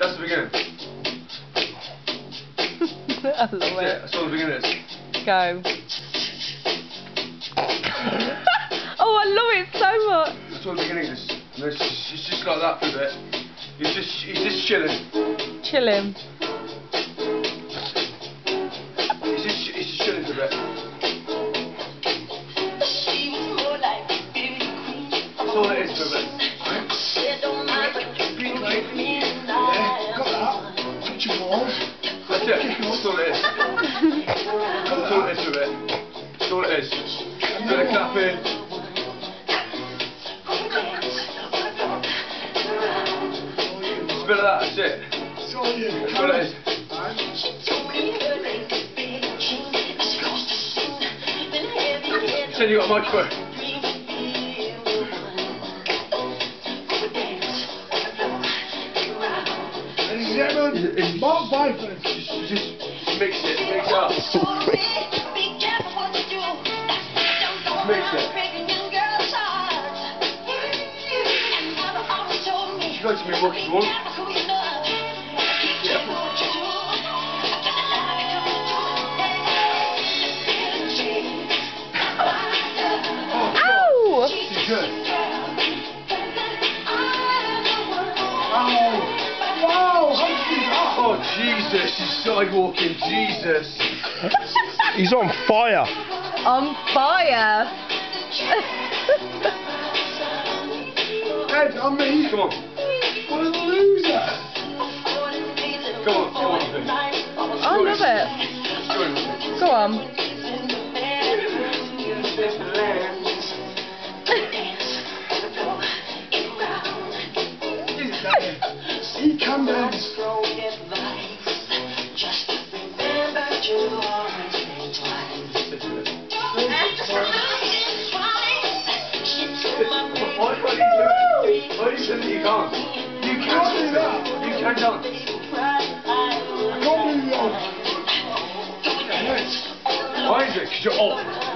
That's the beginning. I love it. That's all the beginning is. Go. Oh, I love it so much. That's all the beginning is. And it's just like that for a bit. He's just chilling. Chilling. He's just chilling for a bit. That's all it is for a bit. That's it. That's all it is. That's all it is for a bit. That's all it is. Bit of clapping. Just a bit of that. That's it. That's all it is. You said you got a microphone. It's Mark Byford. Just mix it up. Just mix it. You go to me walk if you want. Yeah. Ow! She's good. Oh Jesus, he's sidewalking, Jesus. He's on fire. On fire. Ed, I'm me. Come on. What a loser. Come on, come on. I love it. Go on. He come down. Why do you say that you can't? You can do that. You can dance. I can't do that. Why is it? Because you're old.